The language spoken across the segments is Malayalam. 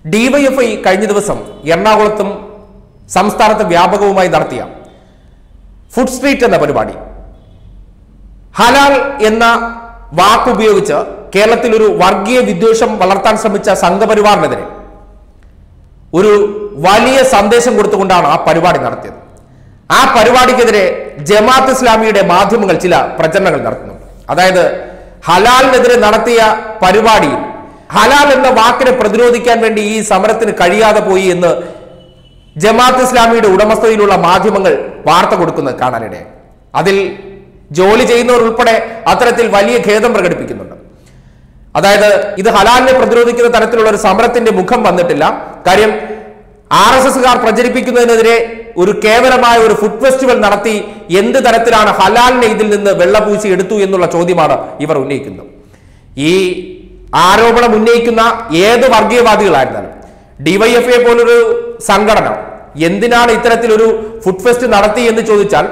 DYFI കഴിഞ്ഞ ദിവസം എറണാകുളത്തും സംസ്ഥാനത്ത് വ്യാപകവുമായി നടത്തിയ ഫുഡ് സ്ട്രീറ്റ് എന്ന പരിപാടി ഹലാൽ എന്ന വാക്കുപയോഗിച്ച് കേരളത്തിൽ ഒരു വർഗീയ വിദ്വേഷം വളർത്താൻ ശ്രമിച്ച സംഘപരിവാറിനെതിരെ ഒരു വലിയ സന്ദേശം കൊടുത്തുകൊണ്ടാണ് ആ പരിപാടി നടത്തിയത്. ആ പരിപാടിക്കെതിരെ ജമാഅത്ത് ഇസ്ലാമിയുടെ മാധ്യമങ്ങൾ ചില പ്രചരണങ്ങൾ നടത്തുന്നുണ്ട്. അതായത് ഹലാലിനെതിരെ നടത്തിയ പരിപാടിയിൽ ഹലാൽ എന്ന വാക്കിനെ പ്രതിരോധിക്കാൻ വേണ്ടി ഈ സമരത്തിന് കഴിയാതെ പോയി എന്ന് ജമാഅത്ത് ഇസ്ലാമിയുടെ ഉടമസ്ഥതയിലുള്ള മാധ്യമങ്ങൾ വാർത്ത കൊടുക്കുന്നത് കാണാനിടയായി. അതിൽ ജോലി ചെയ്യുന്നവർ ഉൾപ്പെടെ അത്തരത്തിൽ വലിയ ഖേദം പ്രകടിപ്പിക്കുന്നുണ്ട്. അതായത് ഇത് ഹലാലിനെ പ്രതിരോധിക്കുന്ന തരത്തിലുള്ള ഒരു സമരത്തിന്റെ മുഖം വന്നിട്ടില്ല. കാര്യം RSSകാർ പ്രചരിപ്പിക്കുന്നതിനെതിരെ ഒരു കേവലമായ ഒരു ഫുഡ് ഫെസ്റ്റിവൽ നടത്തി എന്ത് തരത്തിലാണ് ഹലാലിനെ ഇതിൽ നിന്ന് വെള്ളപൂശി എടുത്തു എന്നുള്ള ചോദ്യമാണ് ഇവർ ഉന്നയിക്കുന്നത്. ഈ ആരോപണം ഉന്നയിക്കുന്ന ഏത് വർഗീയവാദികളായിരുന്നാലും DYFI പോലൊരു സംഘടന എന്തിനാണ് ഇത്തരത്തിലൊരു ഫുഡ് ഫെസ്റ്റ് നടത്തി എന്ന് ചോദിച്ചാൽ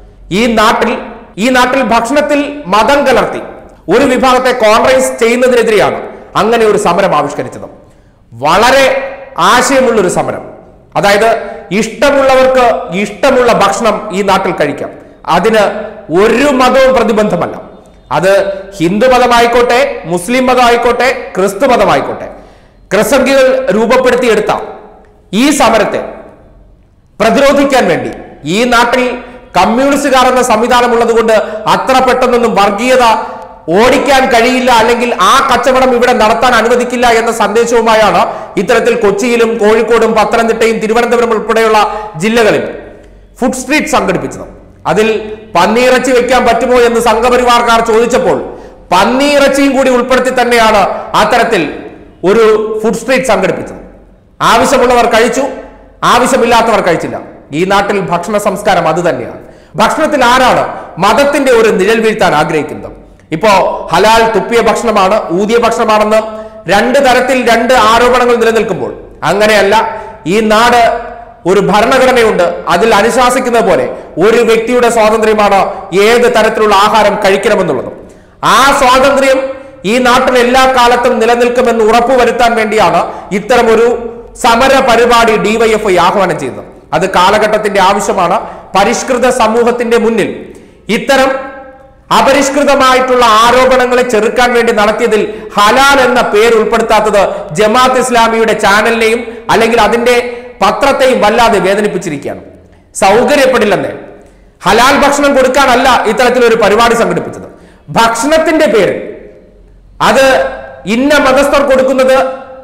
ഈ നാട്ടിൽ ഭക്ഷണത്തിൽ മതം കലർത്തി ഒരു വിഭാഗത്തെ കോൺട്രൈസ് ചെയ്യുന്നതിനെതിരെയാണ് അങ്ങനെ ഒരു സമരം ആവിഷ്കരിച്ചത്. വളരെ ആശയമുള്ളൊരു സമരം. അതായത് ഇഷ്ടമുള്ളവർക്ക് ഇഷ്ടമുള്ള ഭക്ഷണം ഈ നാട്ടിൽ കഴിക്കാം. അതിന് ഒരു മതവും പ്രതിബന്ധമല്ല. അത് ഹിന്ദു മതമായിക്കോട്ടെ, മുസ്ലിം മതമായിക്കോട്ടെ, ക്രിസ്തു മതമായിക്കോട്ടെ. ക്രിസംഖ്യകൾ രൂപപ്പെടുത്തിയെടുത്ത ഈ സമരത്തെ പ്രതിരോധിക്കാൻ വേണ്ടി ഈ നാട്ടിൽ കമ്മ്യൂണിസ്റ്റുകാർ എന്ന സംവിധാനം ഉള്ളത് കൊണ്ട് അത്ര പെട്ടെന്നൊന്നും വർഗീയത ഓടിക്കാൻ കഴിയില്ല, അല്ലെങ്കിൽ ആ കച്ചവടം ഇവിടെ നടത്താൻ അനുവദിക്കില്ല എന്ന സന്ദേശവുമായാണ് ഇത്തരത്തിൽ കൊച്ചിയിലും കോഴിക്കോടും പത്തനംതിട്ടയും തിരുവനന്തപുരം ഉൾപ്പെടെയുള്ള ജില്ലകളിൽ ഫുഡ് സ്ട്രീറ്റ് സംഘടിപ്പിച്ചത്. അതിൽ പന്നിയിറച്ചി വെക്കാൻ പറ്റുമോ എന്ന് സംഘപരിവാർക്കാർ ചോദിച്ചപ്പോൾ പന്നിയിറച്ചിയും കൂടി ഉൾപ്പെടുത്തി തന്നെയാണ് അത്തരത്തിൽ ഒരു ഫുഡ് സ്ട്രീറ്റ് സംഘടിപ്പിച്ചത്. ആവശ്യമുള്ളവർ കഴിച്ചു, ആവശ്യമില്ലാത്തവർ കഴിച്ചില്ല. ഈ നാട്ടിൽ ഭക്ഷണ സംസ്കാരം അത് തന്നെയാണ്. ഭക്ഷണത്തിൽ ആരാണ് മതത്തിന്റെ ഒരു നിഴൽ വീഴ്ത്താൻ ആഗ്രഹിക്കുന്നത്? ഇപ്പോ ഹലാൽ തുപ്പിയ ഭക്ഷണമാണ്, ഊതിയ ഭക്ഷണമാണെന്ന് രണ്ട് തരത്തിൽ രണ്ട് ആരോപണങ്ങൾ നിലനിൽക്കുമ്പോൾ അങ്ങനെയല്ല. ഈ നാട് ഒരു ഭരണഘടനയുണ്ട്. അതിൽ അനുശാസിക്കുന്ന പോലെ ഒരു വ്യക്തിയുടെ സ്വാതന്ത്ര്യമാണ് ഏത് തരത്തിലുള്ള ആഹാരം കഴിക്കണമെന്നുള്ളത്. ആ സ്വാതന്ത്ര്യം ഈ നാട്ടിൽ എല്ലാ കാലത്തും നിലനിൽക്കുമെന്ന് ഉറപ്പുവരുത്താൻ വേണ്ടിയാണ് ഇത്തരം ഒരു സമര പരിപാടി DYFI ആഹ്വാനം ചെയ്യുന്നത്. അത് കാലഘട്ടത്തിന്റെ ആവശ്യമാണ്. പരിഷ്കൃത സമൂഹത്തിന്റെ മുന്നിൽ ഇത്തരം അപരിഷ്കൃതമായിട്ടുള്ള ആരോപണങ്ങളെ ചെറുക്കാൻ വേണ്ടി നടത്തിയതിൽ ഹലാൽ എന്ന പേര് ഉൾപ്പെടുത്താത്തത് ജമാഅത്ത് ഇസ്ലാമിയുടെ ചാനലിനെയും അല്ലെങ്കിൽ അതിന്റെ പത്രത്തെയും വല്ലാതെ വേദനിപ്പിച്ചിരിക്കുകയാണ്. സൗകര്യപ്പെടില്ലെന്നേ. ഹലാൽ ഭക്ഷണം കൊടുക്കാനല്ല ഇത്തരത്തിലൊരു പരിപാടി സംഘടിപ്പിച്ചത്. ഭക്ഷണത്തിന്റെ പേര് അത് ഇന്ന മതസ്ഥർ കൊടുക്കുന്നത്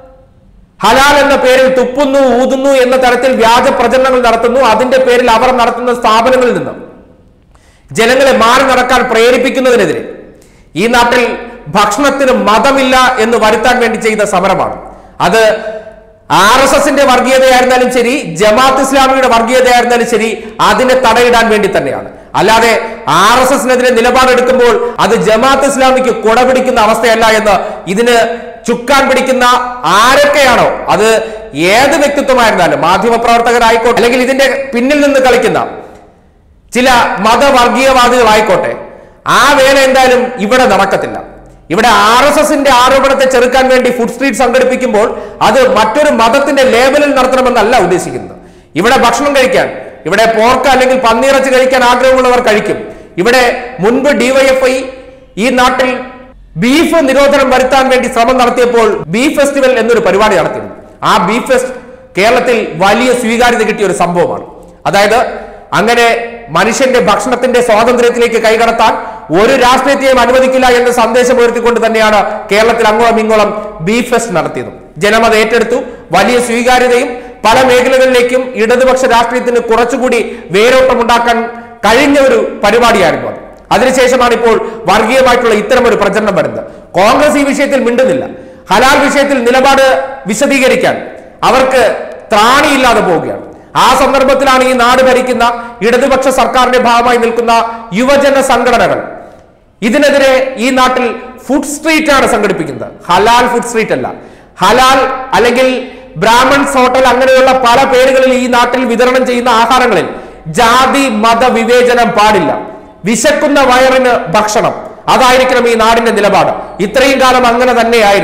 ഹലാൽ എന്ന പേരിൽ തുപ്പുന്നു, ഊതുന്നു എന്ന തരത്തിൽ വ്യാജ പ്രചരണങ്ങൾ നടത്തുന്നു. അതിന്റെ പേരിൽ അവർ നടത്തുന്ന സ്ഥാപനങ്ങളിൽ നിന്ന് ജനങ്ങളെ മാറി നടക്കാൻ പ്രേരിപ്പിക്കുന്നതിനെതിരെ ഈ നാട്ടിൽ ഭക്ഷണത്തിന് മതമില്ല എന്ന് വരുത്താൻ വേണ്ടി ചെയ്ത സമരമാണ്. അത് RSSന്റെ വർഗീയതയായിരുന്നാലും ശരി, ജമാഅത്ത് ഇസ്ലാമിയുടെ വർഗീയതയായിരുന്നാലും ശരി, അതിനെ തടയിടാൻ വേണ്ടി തന്നെയാണ്. അല്ലാതെ RSSനെതിരെ നിലപാടെടുക്കുമ്പോൾ അത് ജമാഅത്ത് ഇസ്ലാമിക്ക് കുടപിടിക്കുന്ന അവസ്ഥയല്ല എന്ന് ഇതിന് ചുക്കാൻ പിടിക്കുന്ന ആരൊക്കെയാണോ, അത് ഏത് വ്യക്തിത്വമായിരുന്നാലും, മാധ്യമപ്രവർത്തകരായിക്കോട്ടെ അല്ലെങ്കിൽ ഇതിന്റെ പിന്നിൽ നിന്ന് കളിക്കുന്ന ചില മതവർഗീയവാദികളായിക്കോട്ടെ, ആ വേല എന്തായാലും ഇവിടെ നടക്കത്തില്ല. ഇവിടെ RSSന്റെ ആരോപണത്തെ ചെറുക്കാൻ വേണ്ടി ഫുഡ് സ്ട്രീറ്റ് സംഘടിപ്പിക്കുമ്പോൾ അത് മറ്റൊരു മതത്തിന്റെ ലേബലിൽ നടത്തണമെന്നല്ല ഉദ്ദേശിക്കുന്നത്. ഇവിടെ ഭക്ഷണം കഴിക്കാൻ, ഇവിടെ പോർക്ക് അല്ലെങ്കിൽ പന്നിയിറച്ചി കഴിക്കാൻ ആഗ്രഹമുള്ളവർ കഴിക്കും. ഇവിടെ മുൻപ് DYFI ഈ നാട്ടിൽ ബീഫ് നിരോധനം വരുത്താൻ വേണ്ടി ശ്രമം നടത്തിയപ്പോൾ ബീഫ് ഫെസ്റ്റിവൽ എന്നൊരു പരിപാടി നടത്തിയിരുന്നു. ആ ബീഫ് ഫെസ്റ്റ് കേരളത്തിൽ വലിയ സ്വീകാര്യത കിട്ടിയ ഒരു സംഭവമാണ്. അതായത് അങ്ങനെ മനുഷ്യന്റെ ഭക്ഷണത്തിന്റെ സ്വാതന്ത്ര്യത്തിലേക്ക് കൈകടത്താൻ ഒരു രാഷ്ട്രീയത്തെയും അനുവദിക്കില്ല എന്ന സന്ദേശം ഉയർത്തിക്കൊണ്ട് തന്നെയാണ് കേരളത്തിൽ അങ്ങോളം ഇങ്ങോളം ബീഫ് ഫെസ്റ്റ് നടത്തിയത്. ജനം അത് ഏറ്റെടുത്തു. വലിയ സ്വീകാര്യതയും പല മേഖലകളിലേക്കും ഇടതുപക്ഷ രാഷ്ട്രീയത്തിന് കുറച്ചുകൂടി വേരോട്ടമുണ്ടാക്കാൻ കഴിഞ്ഞ ഒരു പരിപാടിയായിരുന്നു അത്. അതിനുശേഷമാണ് ഇപ്പോൾ വർഗീയമായിട്ടുള്ള ഇത്തരം ഒരു പ്രചരണം വരുന്നത്. കോൺഗ്രസ് ഈ വിഷയത്തിൽ മിണ്ടുന്നില്ല. ഹലാൽ വിഷയത്തിൽ നിലപാട് വിശദീകരിക്കാൻ അവർക്ക് ത്രാണിയില്ലാതെ പോവുകയാണ്. ആ സന്ദർഭത്തിലാണ് ഈ നാട് ഭരിക്കുന്ന ഇടതുപക്ഷ സർക്കാരിന്റെ ഭാഗമായി നിൽക്കുന്ന യുവജന സംഘടനകൾ ഇതിനെതിരെ ഈ നാട്ടിൽ ഫുഡ് സ്ട്രീറ്റ് ആണ് സംഘടിപ്പിക്കുന്നത്. ഹലാൽ ഫുഡ് സ്ട്രീറ്റ് അല്ല. ഹലാൽ അല്ലെങ്കിൽ ബ്രാഹ്മൺസ് ഹോട്ടൽ അങ്ങനെയുള്ള പല പേരുകളിൽ ഈ നാട്ടിൽ വിതരണം ചെയ്യുന്ന ആഹാരങ്ങളിൽ ജാതി മത വിവേചനം പാടില്ല. വിശക്കുന്ന വയറിന് ഭക്ഷണം, അതായിരിക്കണം ഈ നാടിന്റെ നിലപാട്. ഇത്രയും കാലം അങ്ങനെ തന്നെയായിരുന്നു.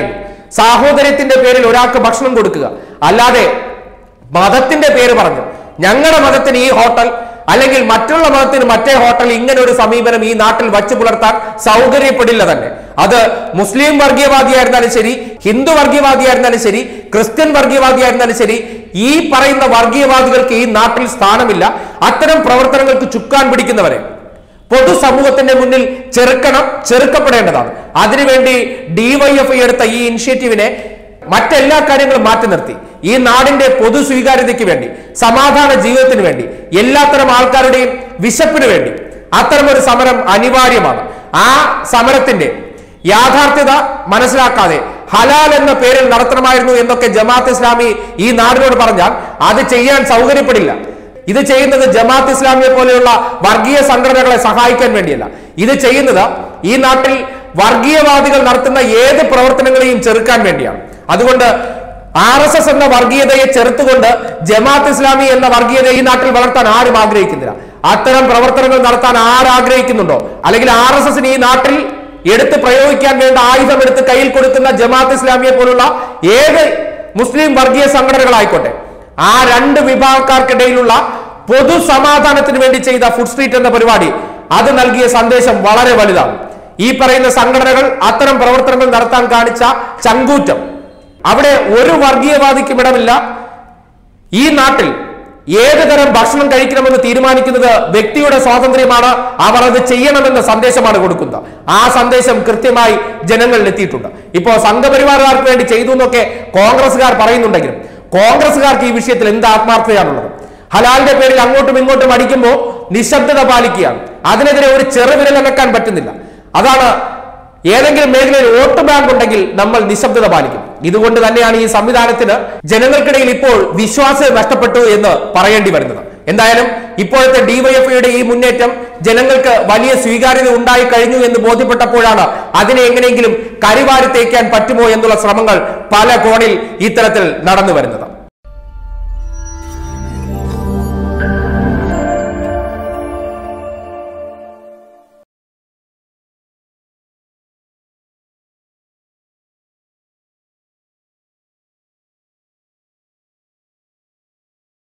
സാഹോദര്യത്തിന്റെ പേരിൽ ഒരാൾക്ക് ഭക്ഷണം കൊടുക്കുക, അല്ലാതെ മതത്തിന്റെ പേര് പറഞ്ഞു ഞങ്ങളുടെ മതത്തിന് ഈ ഹോട്ടൽ അല്ലെങ്കിൽ മറ്റുള്ള മതത്തിന് മറ്റേ ഹോട്ടൽ, ഇങ്ങനെ ഒരു സമീപനം ഈ നാട്ടിൽ വച്ചു പുലർത്താൻ സൗകര്യപ്പെടില്ല തന്നെ. അത് മുസ്ലിം വർഗീയവാദിയായിരുന്നാലും ശരി, ഹിന്ദു വർഗീയവാദിയായിരുന്നാലും ശരി, ക്രിസ്ത്യൻ വർഗീയവാദിയായിരുന്നാലും ശരി, ഈ പറയുന്ന വർഗീയവാദികൾക്ക് ഈ നാട്ടിൽ സ്ഥാനമില്ല. അത്തരം പ്രവർത്തനങ്ങൾക്ക് ചുക്കാൻ പിടിക്കുന്നവരെ പൊതുസമൂഹത്തിന്റെ മുന്നിൽ ചെറുക്കപ്പെടേണ്ടതാണ്. അതിനുവേണ്ടി DYFI എടുത്ത ഈ ഇനിഷ്യേറ്റീവിനെ മറ്റെല്ലാ കാര്യങ്ങളും മാറ്റി നിർത്തി ഈ നാടിന്റെ പൊതു സ്വീകാര്യതയ്ക്ക് വേണ്ടി, സമാധാന ജീവിതത്തിന് വേണ്ടി, എല്ലാത്തരം ആൾക്കാരുടെയും വിശപ്പിന് വേണ്ടി അത്തരമൊരു സമരം അനിവാര്യമാണ്. ആ സമരത്തിന്റെ യാഥാർത്ഥ്യത മനസ്സിലാക്കാതെ ഹലാൽ എന്ന പേരിൽ നടത്തണമായിരുന്നു എന്നൊക്കെ ജമാഅത്ത് ഇസ്ലാമി ഈ നാടിനോട് പറഞ്ഞാൽ അത് ചെയ്യാൻ സൗകര്യപ്പെടില്ല. ഇത് ചെയ്യുന്നത് ജമാഅത്ത് ഇസ്ലാമിയെ പോലെയുള്ള വർഗീയ സംഘടനകളെ സഹായിക്കാൻ വേണ്ടിയല്ല. ഇത് ചെയ്യുന്നത് ഈ നാട്ടിൽ വർഗീയവാദികൾ നടത്തുന്ന ഏത് പ്രവർത്തനങ്ങളെയും ചെറുക്കാൻ വേണ്ടിയാണ്. അതുകൊണ്ട് RSS എന്ന വർഗീയതയെ ചെറുത്തുകൊണ്ട് ജമാഅത്ത് ഇസ്ലാമി എന്ന വർഗീയതയെ ഈ നാട്ടിൽ വളർത്താൻ ആരും ആഗ്രഹിക്കുന്നില്ല. അത്തരം പ്രവർത്തനങ്ങൾ നടത്താൻ ആരാഗ്രഹിക്കുന്നുണ്ടോ, അല്ലെങ്കിൽ RSSന് ഈ നാട്ടിൽ എടുത്ത് പ്രയോഗിക്കാൻ വേണ്ട ആയുധം എടുത്ത് കയ്യിൽ കൊടുക്കുന്ന ജമാഅത്ത് ഇസ്ലാമിയെ പോലുള്ള ഏത് മുസ്ലിം വർഗീയ സംഘടനകളായിക്കോട്ടെ, ആ രണ്ട് വിഭാഗക്കാർക്കിടയിലുള്ള പൊതു സമാധാനത്തിന് വേണ്ടി ചെയ്ത ഫുഡ് സ്ട്രീറ്റ് എന്ന പരിപാടി അത് നൽകിയ സന്ദേശം വളരെ വലുതാണ്. ഈ പറയുന്ന സംഘടനകൾ അത്തരം പ്രവർത്തനങ്ങൾ നടത്താൻ കാണിച്ച ചങ്കൂറ്റം, അവിടെ ഒരു വർഗീയവാദിക്കും ഇടമില്ല. ഈ നാട്ടിൽ ഏത് തരം ഭക്ഷണം കഴിക്കണമെന്ന് തീരുമാനിക്കുന്നത് വ്യക്തിയുടെ സ്വാതന്ത്ര്യമാണ്. അവർ അത് ചെയ്യണമെന്ന സന്ദേശമാണ് കൊടുക്കുന്നത്. ആ സന്ദേശം കൃത്യമായി ജനങ്ങളിൽ എത്തിയിട്ടുണ്ട്. ഇപ്പോ സംഘപരിവാറുകാർക്ക് വേണ്ടി ചെയ്തു എന്നൊക്കെ കോൺഗ്രസ്സുകാർ പറയുന്നുണ്ടെങ്കിലും കോൺഗ്രസ്സുകാർക്ക് ഈ വിഷയത്തിൽ എന്ത് ആത്മാർത്ഥതയാണുള്ളത്? ഹലാലിന്റെ പേരിൽ അങ്ങോട്ടും ഇങ്ങോട്ടും അടിക്കുമ്പോൾ നിശബ്ദത പാലിക്കുകയാണ്. അതിനെതിരെ ഒരു ചെറുവിരലനക്കാൻ പറ്റുന്നില്ല. അതാണ് ഏതെങ്കിലും മേഖലയിൽ വോട്ട് ബാങ്ക് ഉണ്ടെങ്കിൽ നമ്മൾ നിശബ്ദത പാലിക്കും. ഇതുകൊണ്ട് തന്നെയാണ് ഈ സംവിധാനത്തിന് ജനങ്ങൾക്കിടയിൽ ഇപ്പോൾ വിശ്വാസം നഷ്ടപ്പെട്ടു എന്ന് പറയേണ്ടി വരുന്നത്. എന്തായാലും ഇപ്പോഴത്തെ DYFIയുടെ ഈ മുന്നേറ്റം ജനങ്ങൾക്ക് വലിയ സ്വീകാര്യത ഉണ്ടായി കഴിഞ്ഞു എന്ന് ബോധ്യപ്പെട്ടപ്പോഴാണ് അതിനെ എങ്ങനെയെങ്കിലും കരിവാരി തേക്കാൻ പറ്റുമോ എന്നുള്ള ശ്രമങ്ങൾ പല കോണിൽ ഇത്തരത്തിൽ നടന്നു വരുന്നത്.